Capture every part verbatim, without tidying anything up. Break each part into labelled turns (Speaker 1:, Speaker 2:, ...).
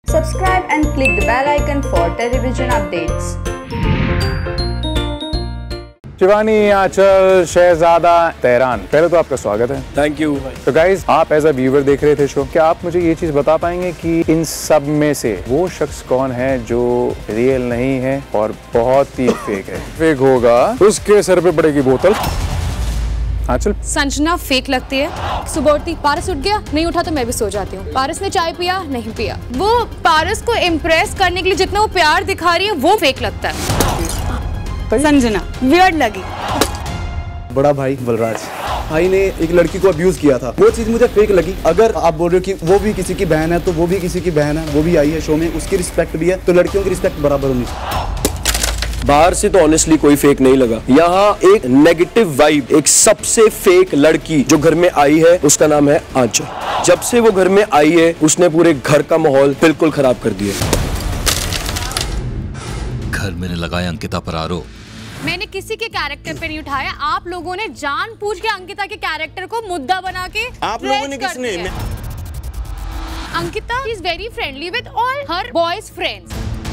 Speaker 1: Subscribe and click the bell icon for television updates.
Speaker 2: Shivani, Aanchal, Shehzada, Tehran, पहले तो आपका स्वागत है।
Speaker 3: Thank you.
Speaker 2: तो गाइज, आप एज अ व्यूवर देख रहे थे शो, क्या आप मुझे ये चीज बता पाएंगे कि इन सब में से वो शख्स कौन है जो रियल नहीं है और बहुत ही फेक है? फेक होगा उसके सर पे पड़ेगी बोतल। आंचल,
Speaker 4: संजना फेक लगती है। सुबह उठती, पारस उठ गया, नहीं उठा तो मैं भी सो जाती हूँ। पारस ने चाय पिया, नहीं पिया। वो पारस को इम्प्रेस करने के लिए जितना वो प्यार दिखा रही है वो फेक लगता है। संजना वियर्ड लगी।
Speaker 3: बड़ा भाई बलराज भाई ने एक लड़की को अब्यूज किया था, वो चीज मुझे फेक लगी। अगर आप बोल रहे हो कि वो भी किसी की बहन है तो वो भी किसी की बहन है, वो भी आई है शो में, उसकी रिस्पेक्ट भी है, तो लड़कियों की रिस्पेक्ट बराबर होनी चाहिए। बाहर से तो ऑनेस्टली कोई फेक नहीं लगा। यहाँ एक नेगेटिव वाइब, एक सबसे फेक लड़की जो घर में आई है उसका नाम है आंचल। जब से वो घर में आई है उसने पूरे घर का माहौल बिल्कुल खराब कर दिया।
Speaker 5: घर में लगाया अंकिता पर आरोप।
Speaker 4: मैंने किसी के कैरेक्टर पे नहीं उठाया, आप लोगों ने जानबूझ के अंकिता के कैरेक्टर को मुद्दा बना के
Speaker 3: आप लोगों ने किसने?
Speaker 4: Ankita is very friendly with all her boys friends.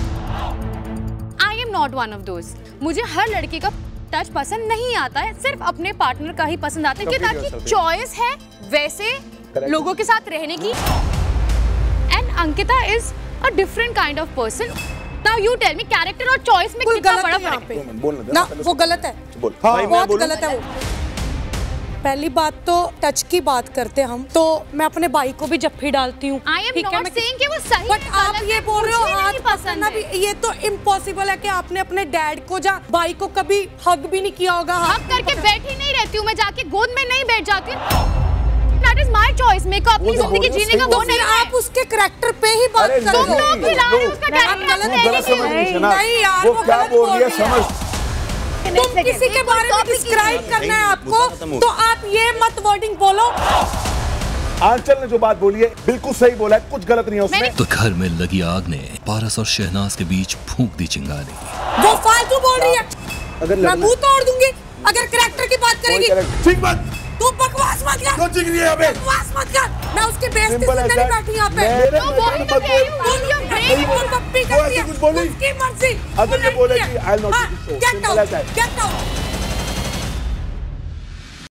Speaker 4: I am not one of those. मुझे हर लड़की का टच पसंद नहीं आता है, सिर्फ अपने पार्टनर का ही पसंद आता है कि ताकि चॉइस है वैसे लोगों के साथ रहने की। And Ankita is a different kind of person. Now you tell me, character और चॉइस में कितना बड़ा फर्क है?
Speaker 6: ना वो गलत है, हाँ, बहुत गलत है वो। पहली बात तो टच की बात करते हम, तो मैं अपने भाई को भी जफ्फी डालती हूँ।
Speaker 4: आई एम नॉट सेइंग कि वो सही
Speaker 6: बट
Speaker 4: है,
Speaker 6: आप ये बोल रहे हो हाथ
Speaker 4: पसंद है।
Speaker 6: भी, ये तो इम्पॉसिबल है कि आपने अपने डैड को जा भाई को कभी हग भी नहीं किया होगा।
Speaker 4: हग करके बैठी नहीं रहती हूँ मैं, जाके गोद में नहीं बैठ जाती हूँ। That is my choice। मेरे को अपनी जिंदगी जीने का वो नहीं है।
Speaker 6: आप उसके कैरेक्टर पे ही बात कर रहे हो।
Speaker 4: तुम लोग भी ला रहे हो उसका कैरेक्टर।
Speaker 6: नहीं यार, वो क्या बोल रही है समझ। तुम किसी के बारे में डिस्क्राइब करना है आपको, तो आप ये मत वर्डिंग बोलो।
Speaker 7: आंचल ने जो बात बोली है बिल्कुल सही बोला है, कुछ गलत नहीं है उसमें।
Speaker 5: तो घर में लगी आग ने पारस और शहनाज के बीच फूंक दी चिंगारी।
Speaker 6: वो फालतू बोल रही है,
Speaker 3: अगर
Speaker 6: मैं मुंह तोड़ दूंगी अगर कैरेक्टर की बात करेगी।
Speaker 7: ठीक बात,
Speaker 6: तू बकवास मत कर।
Speaker 7: क्यों चिक रही है अबे?
Speaker 6: बकवास मत कर, मैं उसके बेइज्जती सुनने नहीं बैठी यहाँ पे।
Speaker 7: मेरे
Speaker 6: तो बोल
Speaker 7: मत बोल।
Speaker 6: नहीं बोल, पप्पी करती है,
Speaker 7: कुछ बोली,
Speaker 6: उसकी मर्जी।
Speaker 7: अगर ये बोलेगी I am not
Speaker 6: get out, get out.